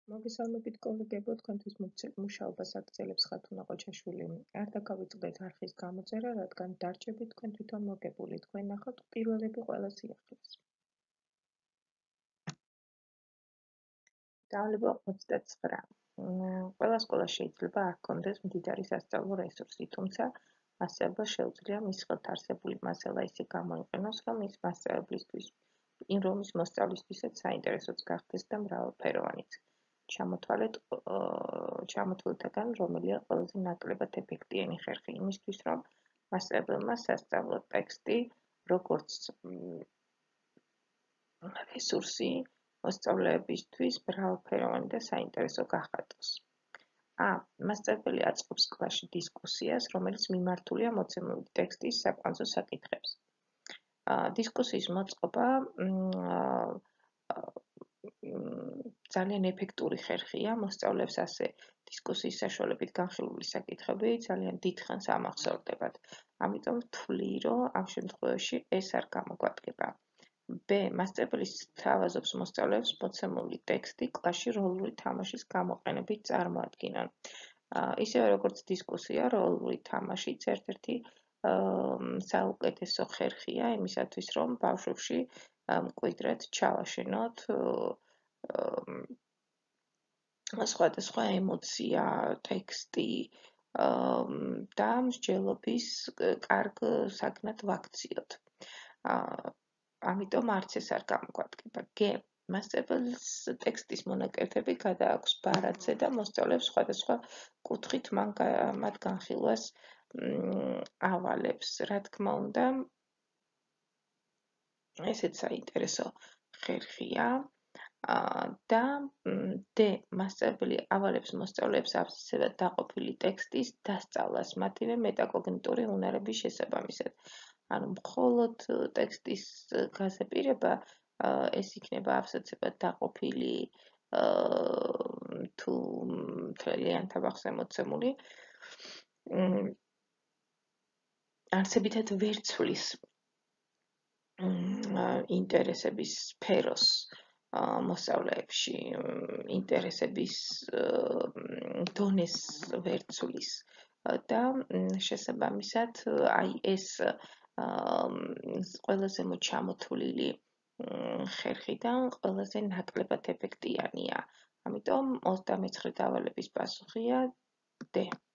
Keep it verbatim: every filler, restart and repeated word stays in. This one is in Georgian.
მოგესალმებით კოლეგებო, თქვენთვის მუშაობას აგრძელებს ხათუნა ყოჩაშვილი. არ დაგავიწყდეთ არხის გამოწერა, რადგან დარჩებით თქვენ თვითონ მოგებული. თქვენ ნახავთ პირველები ყველა სიახლეს. დავალება ოცდაცხრა. ყველა სკოლას შეიძლება არ ჰქონდეს მდიდარი სასწავლო რესურსი, თუმცა მასწავლებლს შეუძლია მის ხელთ არსებული მასალა ისე გამოიყენოს, რომ ის მასწავლებლისთვის, იმ რომ ის მოსწავლისთვისაც საინტერესოც გახდეს და მრავალფეროვანიც. ჩამოთვალეთ ჩამოთვლითაგან რომელია ყველაზე ნაკლებად ეფექტიანი ხერხი იმისთვის, რომ მასწავლებელმა სასწავლო ტექსტი, როგორც რესურსი მოსწავლეებისთვის მრავალფეროვანი და საინტერესო გახადოს. ა. მასწავლებელი აწყობს კლასში დისკუსიას, რომელიც მიმართულია მოცემული ტექსტის საკვანძო საკითხებს. დისკუსიის მოწყობა ძალიან ეფექტური ხერხია, მოსწავლეებს ასე დისკუსიის საშუალებით განხილული საკითხები ძალიან დიდ ხანს ამახსოვრდებათ. ამიტომ ვთვლი, რომ ამ შემთხვევაში ეს არ გამოგვადგება. B. მასწავლებელი სთავაზობს მოსწავლეებს მოცემული ტექსტი კლასში როლური თამაშის გამოყენებით წარმოადგინონ. ისევე როგორც დისკუსია, როლური თამაშიც ერთ-ერთი საუკეთესო ხერხია იმისათვის, რომ ბავშვებში მკვიდრად ჩავაშენოთ სხვადასხვა ემოცია, ტექსტი და მსჯელობის კარგ საგნად ვაქციოთ. ამიტომ არც ეს არ გამოგვადგება. G. მასწავლებელს ტექსტის მონაკერთები გადააქვს ბარათზე და მოსწავლეებს სხვადასხვა კუთხით მათ განხილვას ავალებს. რა თქმა უნდა, ესეც საინტერესო ხერხია. და D. მასწავლებელი ავალებს მოსწავლეებს აბსცესად დაყოფილი ტექსტის დასწავლას მათივე მეტაკოგნიტური უნარების შესაბამისად. ანუ მხოლოდ ტექსტის გაზეპირება ეს იქნება აბსცესად დაყოფილი თუ მთლიან თაბახზე მოცემული არსებითად ვერ ცვლის ინტერესების სფეროს მოსწავლეებში, ინტერესების დონეს ვერ ცვლის და შესაბამისად აი ეს ყველაზე მოჩამოთვლილი ხერხიდან ყველაზე ნაკლებად ეფექტიანია. ამიტომ ოცდამეცხრე დავალების პასუხია D.